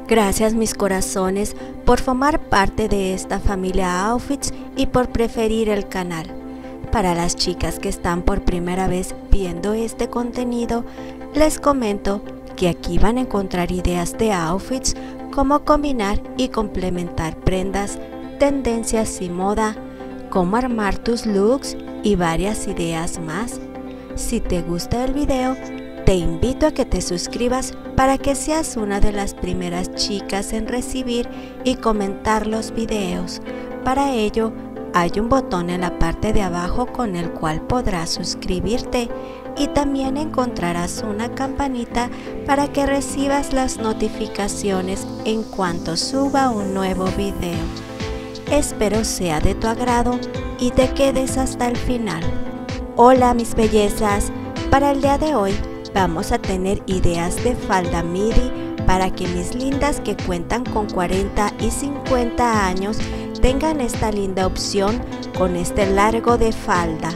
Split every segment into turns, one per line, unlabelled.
Gracias mis corazones por formar parte de esta familia Outfits y por preferir el canal. Para las chicas que están por primera vez viendo este contenido, les comento que aquí van a encontrar ideas de outfits, cómo combinar y complementar prendas, tendencias y moda, cómo armar tus looks y varias ideas más. Si te gusta el video, te invito a que te suscribas para que seas una de las primeras chicas en recibir y comentar los videos. Para ello, hay un botón en la parte de abajo con el cual podrás suscribirte y también encontrarás una campanita para que recibas las notificaciones en cuanto suba un nuevo video. Espero sea de tu agrado y te quedes hasta el final. Hola mis bellezas, para el día de hoy vamos a tener ideas de falda midi para que mis lindas que cuentan con 40 y 50 años tengan esta linda opción con este largo de falda.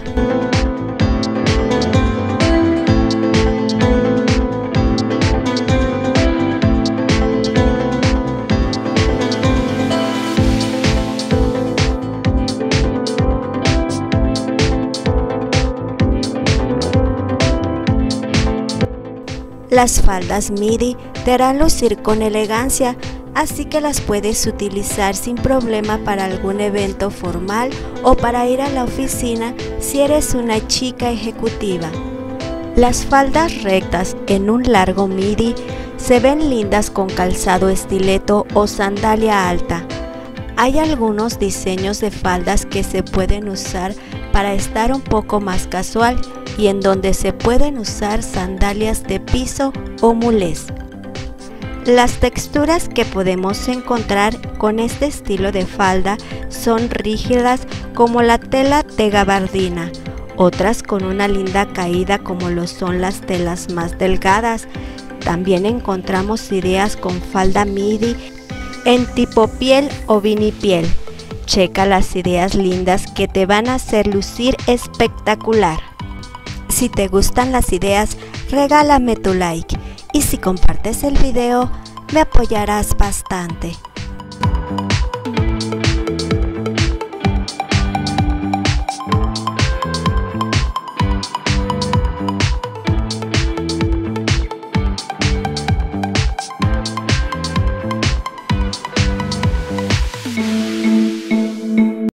Las faldas midi te harán lucir con elegancia, así que las puedes utilizar sin problema para algún evento formal o para ir a la oficina si eres una chica ejecutiva. Las faldas rectas en un largo midi se ven lindas con calzado estileto o sandalia alta. Hay algunos diseños de faldas que se pueden usar para estar un poco más casual y en donde se pueden usar sandalias de piso o mulés. Las texturas que podemos encontrar con este estilo de falda son rígidas como la tela de gabardina, otras con una linda caída como lo son las telas más delgadas. También encontramos ideas con falda midi en tipo piel o vinipiel. Checa las ideas lindas que te van a hacer lucir espectacular. Si te gustan las ideas, regálame tu like y si compartes el video, me apoyarás bastante.